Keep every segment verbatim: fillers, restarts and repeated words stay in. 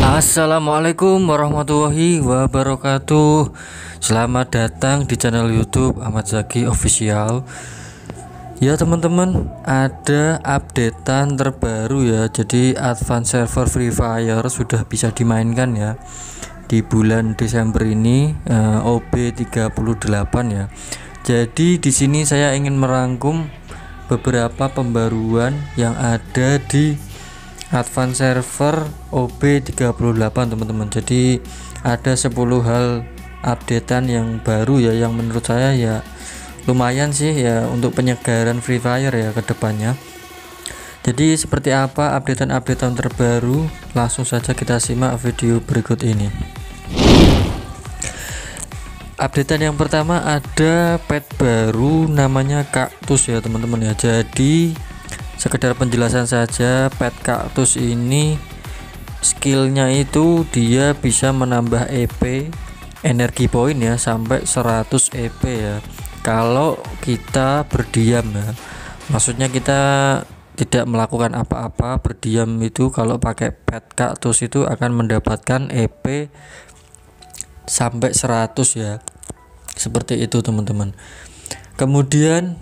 Assalamualaikum warahmatullahi wabarakatuh. Selamat datang di channel YouTube Ahmad Zaki Official. Ya teman-teman, ada updatean terbaru ya. Jadi Advance Server Free Fire sudah bisa dimainkan ya di bulan Desember ini, eh, O B tiga puluh delapan ya. Jadi di sini saya ingin merangkum beberapa pembaruan yang ada di Advance Server O B tiga puluh delapan teman-teman. Jadi ada sepuluh hal updatean yang baru ya, yang menurut saya ya lumayan sih ya untuk penyegaran Free Fire ya ke depannya. Jadi seperti apa updatean-updatean terbaru? Langsung saja kita simak video berikut ini. Updatean yang pertama, ada pet baru namanya kaktus ya teman-teman ya. Jadi sekedar penjelasan saja, pet kaktus ini skillnya itu dia bisa menambah E P energi poin ya sampai seratus E P ya kalau kita berdiam ya. Maksudnya kita tidak melakukan apa-apa, berdiam itu kalau pakai pet kaktus itu akan mendapatkan E P sampai seratus ya, seperti itu teman-teman. Kemudian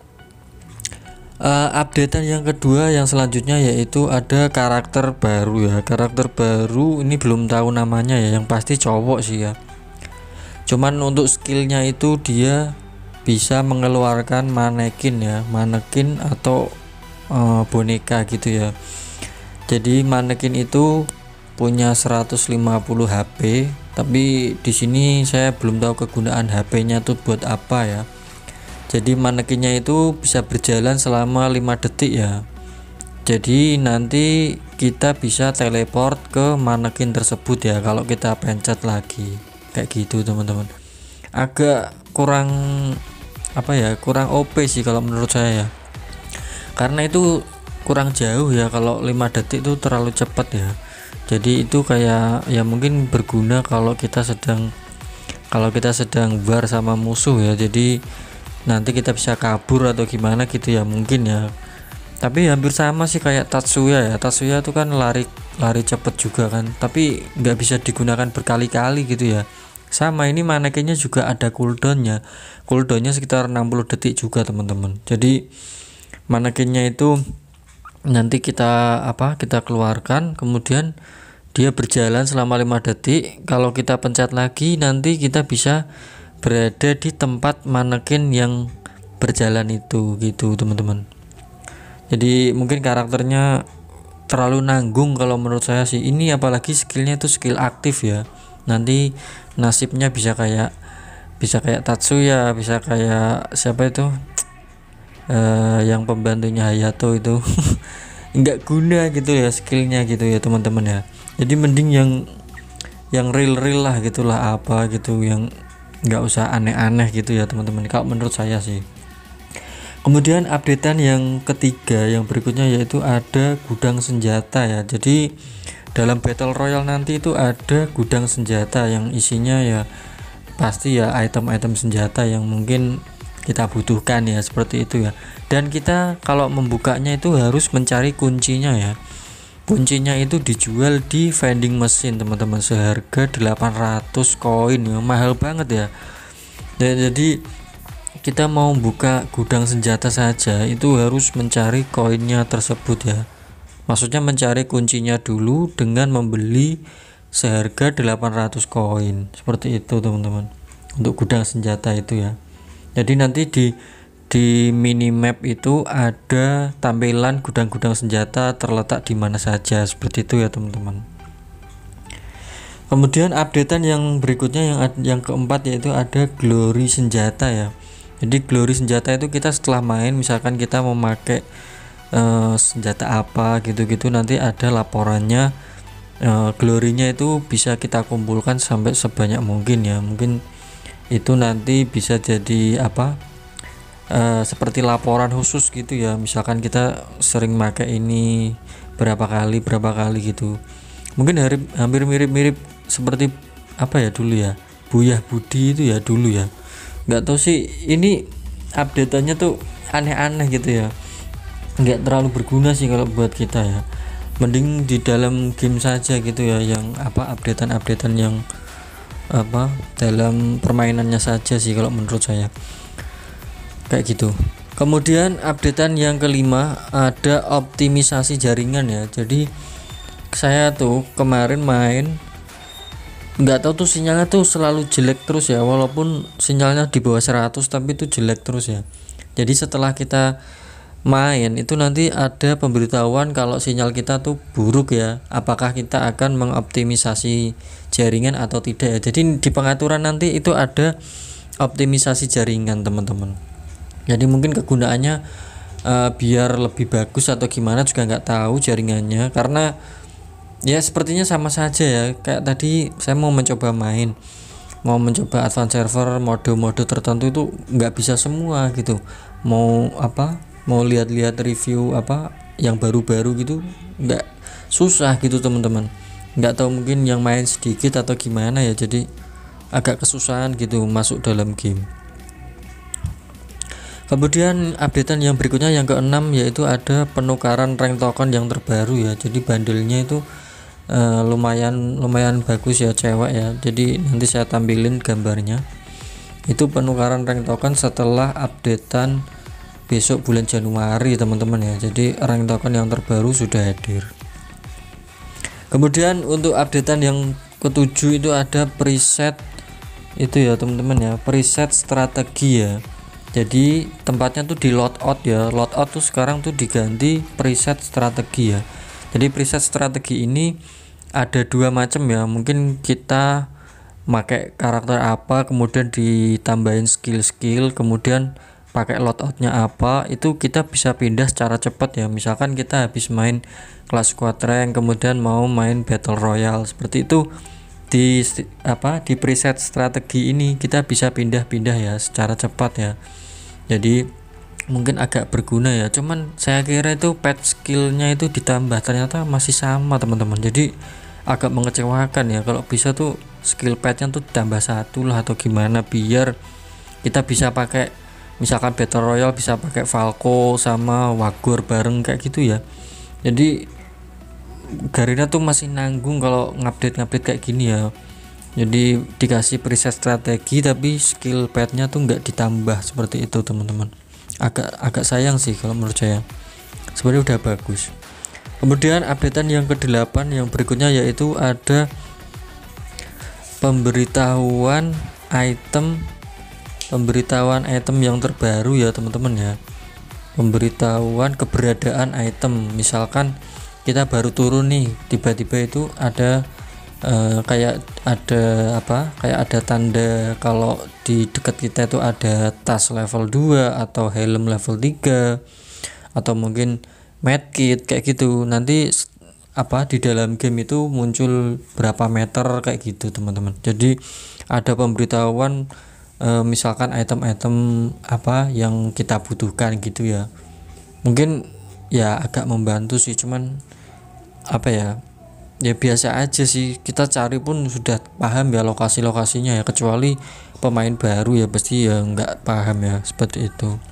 Uh, updatean yang kedua yang selanjutnya yaitu ada karakter baru ya. Karakter baru ini belum tahu namanya ya, yang pasti cowok sih ya. Cuman untuk skillnya itu dia bisa mengeluarkan manekin ya, manekin atau uh, boneka gitu ya. Jadi manekin itu punya seratus lima puluh H P, tapi di sini saya belum tahu kegunaan H P-nya tuh buat apa ya. Jadi manekinnya itu bisa berjalan selama lima detik ya. Jadi nanti kita bisa teleport ke manekin tersebut ya kalau kita pencet lagi. Kayak gitu teman-teman. Agak kurang apa ya, kurang O P sih kalau menurut saya ya. Karena itu kurang jauh ya, kalau lima detik itu terlalu cepat ya. Jadi itu kayak ya mungkin berguna kalau kita sedang kalau kita sedang war sama musuh ya. Jadi nanti kita bisa kabur atau gimana gitu ya mungkin ya. Tapi hampir sama sih kayak Tatsuya ya. Tatsuya itu kan lari lari cepet juga kan, tapi nggak bisa digunakan berkali-kali gitu ya. Sama ini manekinnya juga ada cooldownnya. Cooldownnya sekitar enam puluh detik juga teman-teman. Jadi manekinnya itu nanti kita apa kita keluarkan, kemudian dia berjalan selama lima detik. Kalau kita pencet lagi nanti kita bisa berada di tempat manekin yang berjalan itu gitu teman-teman. Jadi mungkin karakternya terlalu nanggung kalau menurut saya sih ini, apalagi skillnya itu skill aktif ya. Nanti nasibnya bisa kayak bisa kayak Tatsuya, bisa kayak siapa itu uh, yang pembantunya Hayato itu nggak guna gitu ya skillnya gitu ya teman-teman ya. Jadi mending yang yang real-real lah gitulah, apa gitu yang nggak usah aneh-aneh gitu ya teman-teman kalau menurut saya sih. Kemudian updatean yang ketiga yang berikutnya yaitu ada gudang senjata ya. Jadi dalam battle royale nanti itu ada gudang senjata yang isinya ya pasti ya item-item senjata yang mungkin kita butuhkan ya, seperti itu ya. Dan kita kalau membukanya itu harus mencari kuncinya ya. Kuncinya itu dijual di vending machine teman-teman, seharga delapan ratus koin ya, mahal banget ya. Dan jadi kita mau buka gudang senjata saja itu harus mencari koinnya tersebut ya. Maksudnya mencari kuncinya dulu dengan membeli seharga delapan ratus koin, seperti itu teman-teman untuk gudang senjata itu ya. Jadi nanti di di minimap itu ada tampilan gudang-gudang senjata terletak di mana saja, seperti itu ya teman-teman. Kemudian updatean yang berikutnya yang yang keempat yaitu ada glory senjata ya. Jadi glory senjata itu kita setelah main misalkan kita memakai uh, senjata apa gitu-gitu, nanti ada laporannya, uh, glory-nya itu bisa kita kumpulkan sampai sebanyak mungkin ya. Mungkin itu nanti bisa jadi apa? Uh, seperti laporan khusus gitu ya, misalkan kita sering pakai ini berapa kali berapa kali gitu. Mungkin hari, hampir mirip-mirip seperti apa ya dulu ya, Buyah Budi itu ya dulu ya. Nggak tahu sih ini updateannya tuh aneh-aneh gitu ya, nggak terlalu berguna sih kalau buat kita ya. mending di dalam game saja gitu ya, yang apa updatean-updatean yang apa dalam permainannya saja sih kalau menurut saya kayak gitu. Kemudian updatean yang kelima ada optimisasi jaringan ya. Jadi saya tuh kemarin main nggak tahu tuh sinyalnya tuh selalu jelek terus ya, walaupun sinyalnya di bawah seratus tapi itu jelek terus ya. Jadi setelah kita main itu nanti ada pemberitahuan kalau sinyal kita tuh buruk ya, apakah kita akan mengoptimisasi jaringan atau tidak ya. Jadi di pengaturan nanti itu ada optimisasi jaringan teman-teman. Jadi mungkin kegunaannya uh, biar lebih bagus atau gimana juga nggak tahu jaringannya, karena ya sepertinya sama saja ya, kayak tadi saya mau mencoba main mau mencoba advance server mode-mode tertentu itu nggak bisa semua gitu, mau apa mau lihat-lihat review apa yang baru-baru gitu nggak, susah gitu teman-teman. Nggak tahu mungkin yang main sedikit atau gimana ya, jadi agak kesusahan gitu masuk dalam game. Kemudian updatean yang berikutnya yang keenam yaitu ada penukaran rank token yang terbaru ya. Jadi bandelnya itu uh, lumayan lumayan bagus ya, cewek ya. Jadi nanti saya tampilin gambarnya. Itu penukaran rank token setelah updatean besok bulan Januari teman-teman ya. Jadi rank token yang terbaru sudah hadir. Kemudian untuk updatean yang ketujuh itu ada preset itu ya teman-teman ya, preset strategi ya. Jadi tempatnya tuh di loadout ya, loadout tuh sekarang tuh diganti preset strategi ya. Jadi preset strategi ini ada dua macam ya, mungkin kita pakai karakter apa kemudian ditambahin skill-skill, kemudian pakai loadoutnya apa, itu kita bisa pindah secara cepat ya. Misalkan kita habis main kelas squad rank kemudian mau main battle royale seperti itu, di apa di preset strategi ini kita bisa pindah-pindah ya secara cepat ya. Jadi mungkin agak berguna ya, cuman saya kira itu pet skillnya itu ditambah, ternyata masih sama teman-teman. Jadi agak mengecewakan ya, kalau bisa tuh skill petnya tuh ditambah satu lah atau gimana, biar kita bisa pakai misalkan battle royale bisa pakai Falco sama Wagor bareng kayak gitu ya. Jadi Garena tuh masih nanggung kalau ngupdate-ngupdate kayak gini ya. Jadi dikasih preset strategi tapi skill petnya tuh nggak ditambah seperti itu teman-teman. Agak agak sayang sih kalau menurut saya. Sebenarnya udah bagus. Kemudian updatean yang kedelapan yang berikutnya yaitu ada pemberitahuan item pemberitahuan item yang terbaru ya teman-teman ya. Pemberitahuan keberadaan item, misalkan kita baru turun nih, tiba-tiba itu ada uh, kayak ada apa kayak ada tanda kalau di dekat kita itu ada tas level dua atau helm level tiga atau mungkin medkit kayak gitu. Nanti apa di dalam game itu muncul berapa meter kayak gitu teman-teman. Jadi ada pemberitahuan e, misalkan item-item apa yang kita butuhkan gitu ya. Mungkin ya agak membantu sih, cuman apa ya ya biasa aja sih, kita cari pun sudah paham ya lokasi-lokasinya ya, kecuali pemain baru ya pasti ya nggak paham ya seperti itu.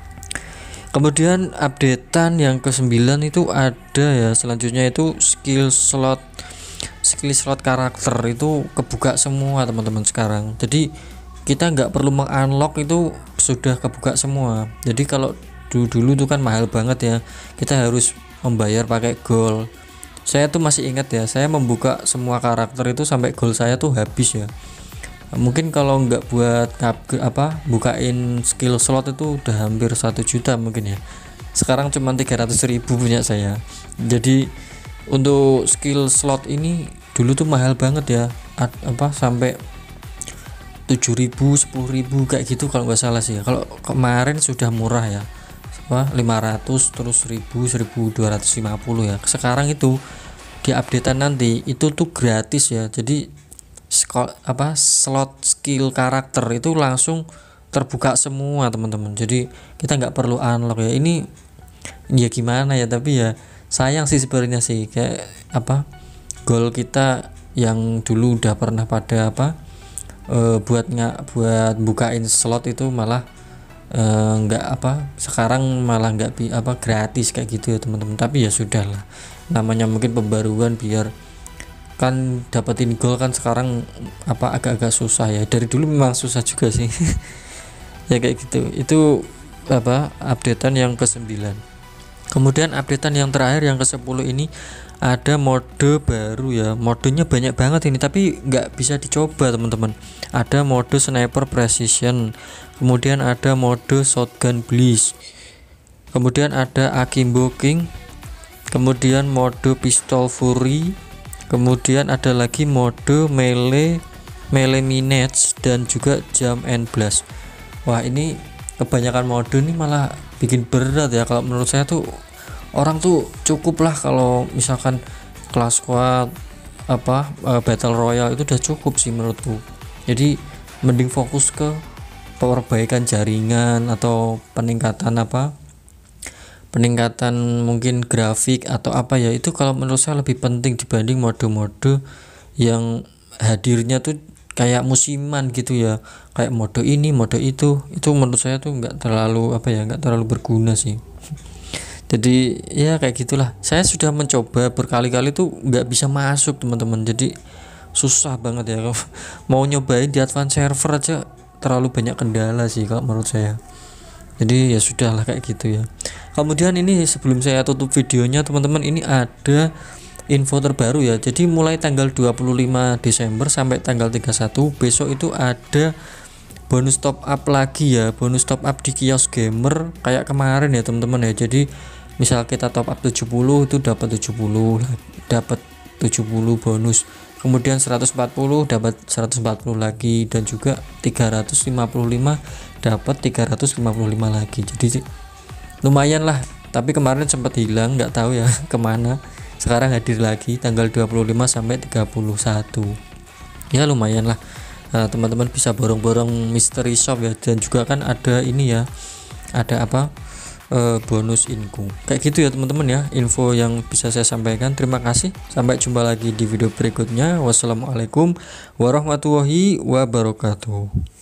Kemudian updatean yang kesembilan itu ada ya, selanjutnya itu skill slot skill slot karakter itu kebuka semua teman-teman sekarang. Jadi kita nggak perlu mengunlock, itu sudah kebuka semua. Jadi kalau dulu-dulu itu kan mahal banget ya, kita harus membayar pakai gold. Saya tuh masih ingat ya, saya membuka semua karakter itu sampai gold saya tuh habis ya. Mungkin kalau nggak buat apa bukain skill slot itu udah hampir satu juta mungkin ya. Sekarang cuma tiga ratus ribu punya saya. Jadi untuk skill slot ini dulu tuh mahal banget ya, Ad, apa sampai tujuh ribu, sepuluh ribu kayak gitu kalau nggak salah sih ya. Kalau kemarin sudah murah ya, apa lima ratus terus seribu, seribu dua ratus lima puluh ya. Sekarang itu di updatean nanti itu tuh gratis ya. Jadi Skol, apa slot skill karakter itu langsung terbuka semua teman-teman. Jadi kita nggak perlu unlock ya. Ini ya gimana ya, tapi ya sayang sih sebenarnya sih, kayak apa goal kita yang dulu udah pernah pada apa e, buat nggak buat bukain slot itu malah e, nggak apa sekarang malah nggak apa gratis kayak gitu ya teman-teman. Tapi ya sudah lah, namanya mungkin pembaruan biar kan dapetin gol kan sekarang apa agak-agak susah ya, dari dulu memang susah juga sih. Ya kayak gitu. Itu apa updatean yang kesembilan. Kemudian updatean yang terakhir yang ke sepuluh ini ada mode baru ya, modenya banyak banget ini tapi nggak bisa dicoba teman-teman. Ada mode sniper precision, kemudian ada mode shotgun blitz, kemudian ada akimbo king, kemudian mode pistol fury, kemudian ada lagi mode melee melee minutes dan juga jump and blast. Wah ini kebanyakan mode ini malah bikin berat ya, kalau menurut saya tuh orang tuh cukup lah kalau misalkan class squad apa uh, battle royale itu udah cukup sih menurutku. Jadi mending fokus ke perbaikan jaringan atau peningkatan apa peningkatan mungkin grafik atau apa ya, itu kalau menurut saya lebih penting dibanding mode-mode yang hadirnya tuh kayak musiman gitu ya, kayak mode ini mode itu itu menurut saya tuh nggak terlalu apa ya nggak terlalu berguna sih. Jadi ya kayak gitulah, saya sudah mencoba berkali-kali tuh nggak bisa masuk teman-teman, jadi susah banget ya. Mau nyobain di advance server aja terlalu banyak kendala sih kalau menurut saya. Jadi ya sudahlah kayak gitu ya. Kemudian ini sebelum saya tutup videonya teman-teman, ini ada info terbaru ya. Jadi mulai tanggal dua puluh lima Desember sampai tanggal tiga puluh satu besok itu ada bonus top up lagi ya, bonus top up di kios gamer kayak kemarin ya teman-teman ya. Jadi misal kita top up tujuh puluh itu dapat tujuh puluh, dapat tujuh puluh bonus. Kemudian seratus empat puluh dapat seratus empat puluh lagi, dan juga tiga ratus lima puluh lima dapat tiga ratus lima puluh lima lagi. Jadi lumayan lah, tapi kemarin sempat hilang nggak tahu ya kemana, sekarang hadir lagi tanggal dua puluh lima sampai tiga puluh satu. Ya lumayan lah, nah, teman-teman bisa borong-borong mystery shop ya, dan juga kan ada ini ya, ada apa e, bonus inku kayak gitu ya teman-teman ya, info yang bisa saya sampaikan. Terima kasih, sampai jumpa lagi di video berikutnya. Wassalamualaikum warahmatullahi wabarakatuh.